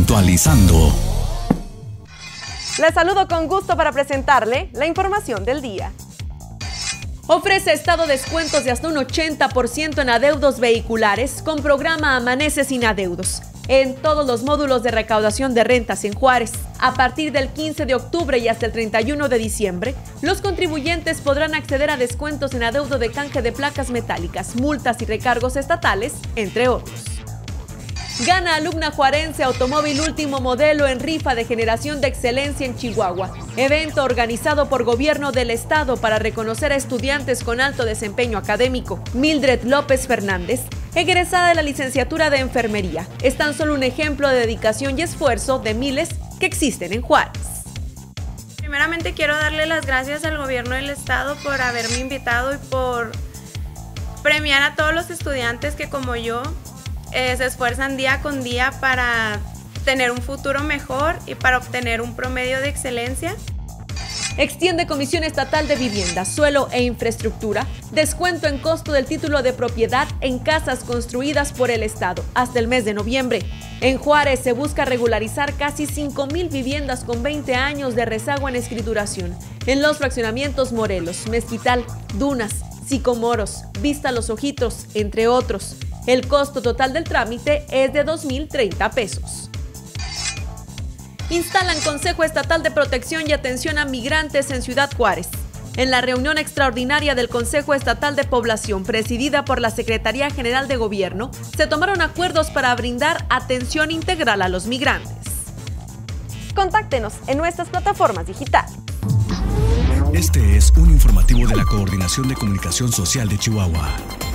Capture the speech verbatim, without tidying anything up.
Puntualizando. Les saludo con gusto para presentarle la información del día. Ofrece Estado descuentos de hasta un ochenta por ciento en adeudos vehiculares con programa Amanece sin adeudos en todos los módulos de recaudación de rentas en Juárez. A partir del quince de octubre y hasta el treinta y uno de diciembre, los contribuyentes podrán acceder a descuentos en adeudo de canje de placas metálicas, multas y recargos estatales, entre otros. Gana alumna juarense automóvil último modelo en rifa de generación de excelencia en Chihuahua. Evento organizado por Gobierno del Estado para reconocer a estudiantes con alto desempeño académico. Mildred López Fernández, egresada de la licenciatura de Enfermería, es tan solo un ejemplo de dedicación y esfuerzo de miles que existen en Juárez. Primeramente quiero darle las gracias al Gobierno del Estado por haberme invitado y por premiar a todos los estudiantes que como yo Eh, se esfuerzan día con día para tener un futuro mejor y para obtener un promedio de excelencia. Extiende Comisión Estatal de Vivienda, Suelo e Infraestructura descuento en costo del título de propiedad en casas construidas por el Estado hasta el mes de noviembre. En Juárez se busca regularizar casi cinco mil viviendas con veinte años de rezago en escrituración en los fraccionamientos Morelos, Mezquital, Dunas, Sicomoros, Vista Los Ojitos, entre otros. El costo total del trámite es de dos mil treinta pesos. Instalan Consejo Estatal de Protección y Atención a Migrantes en Ciudad Juárez. En la reunión extraordinaria del Consejo Estatal de Población, presidida por la Secretaría General de Gobierno, se tomaron acuerdos para brindar atención integral a los migrantes. Contáctenos en nuestras plataformas digitales. Este es un informativo de la Coordinación de Comunicación Social de Chihuahua.